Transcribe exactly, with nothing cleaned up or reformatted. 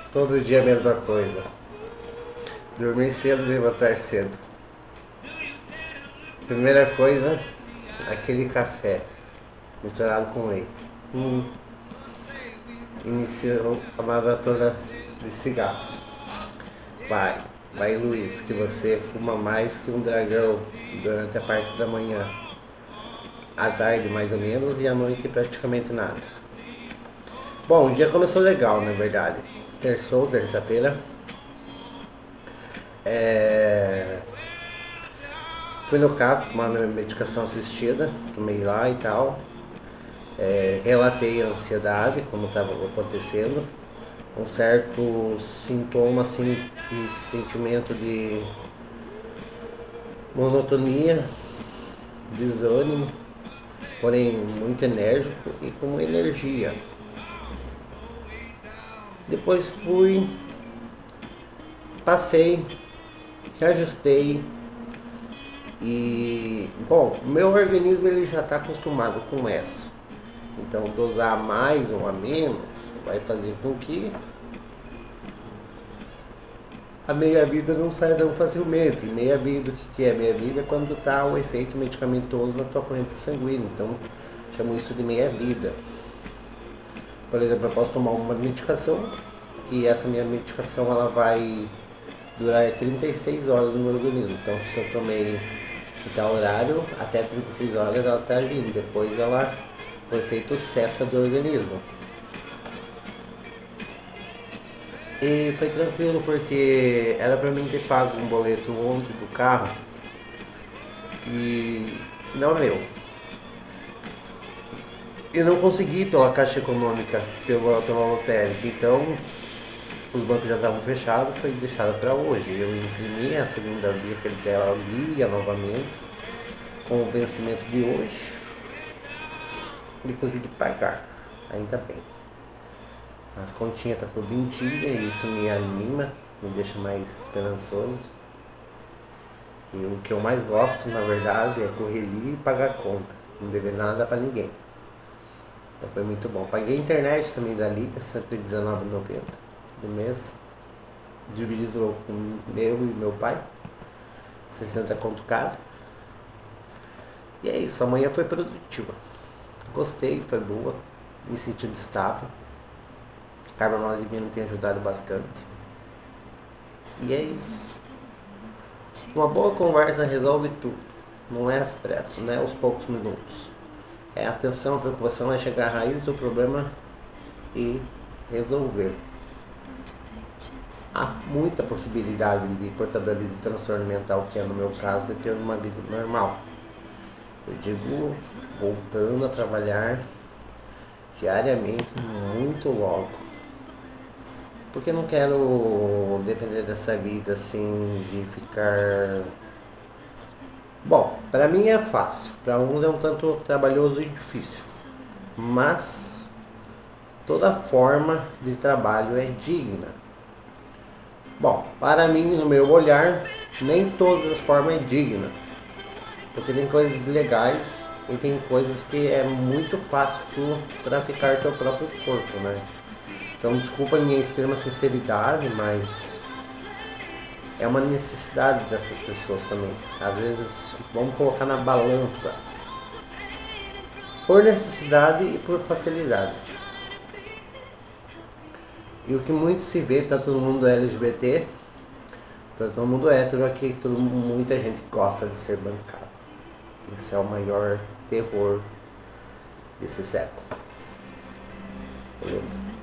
Todo dia a mesma coisa. Dormir cedo e levantar cedo. Primeira coisa, aquele café misturado com leite. Hum. Iniciou a maratona de cigarros. Vai, vai Luiz, que você fuma mais que um dragão durante a parte da manhã. À tarde mais ou menos e à noite praticamente nada. Bom, o dia começou legal, na verdade. Terçou, terça-feira. É... Fui no C A P tomar minha medicação assistida, tomei lá e tal. É... Relatei a ansiedade, como estava acontecendo. Um certo sintoma assim e sentimento de monotonia, desânimo, porém muito enérgico e com energia. Depois fui, passei, reajustei e, bom, o meu organismo ele já está acostumado com essa. Então dosar mais ou a menos vai fazer com que a meia-vida não saia tão facilmente. Meia-vida, o que, que é meia-vida? É quando está o efeito medicamentoso na tua corrente sanguínea. Então chamo isso de meia-vida. Por exemplo, eu posso tomar uma medicação, que essa minha medicação ela vai durar trinta e seis horas no meu organismo. Então se eu tomei em tal horário, até trinta e seis horas ela está agindo. Depois ela, o efeito cessa do organismo. E foi tranquilo porque era pra mim ter pago um boleto ontem do carro que não é meu. Eu não consegui pela Caixa Econômica, pela, pela lotérica, então os bancos já estavam fechados, foi deixado para hoje. Eu imprimi a segunda via, quer dizer, ela lia novamente com o vencimento de hoje e consegui pagar, ainda bem. As continhas tá tudo em dia e isso me anima, me deixa mais esperançoso. E o que eu mais gosto, na verdade, é correr ali e pagar a conta, não dever nada para ninguém. Então foi muito bom. Paguei a internet também da Liga, cento e dezenove reais e noventa centavos do mês, dividido com meu e meu pai, sessenta conto cada. E é isso, amanhã foi produtiva. Gostei, foi boa, me senti estável. Carbamazepina tem ajudado bastante. E é isso. Uma boa conversa resolve tudo. Não é às pressas, não é aos poucos minutos. É atenção, a preocupação é chegar à raiz do problema e resolver. Há muita possibilidade de portadores de transtorno mental, que é no meu caso, de ter uma vida normal. Eu digo, voltando a trabalhar diariamente, muito logo. Porque eu não quero depender dessa vida assim, de ficar... Bom, para mim é fácil, para uns é um tanto trabalhoso e difícil, mas toda forma de trabalho é digna. Bom, para mim, no meu olhar, nem todas as formas é digna, porque tem coisas legais e tem coisas que é muito fácil tu traficar teu próprio corpo, né? Então desculpa a minha extrema sinceridade, mas é uma necessidade dessas pessoas também. Às vezes vamos colocar na balança por necessidade e por facilidade. E o que muito se vê, tá todo mundo L G B T, tá todo mundo hétero aqui, todo, muita gente gosta de ser bancado. Esse é o maior terror desse século. Beleza?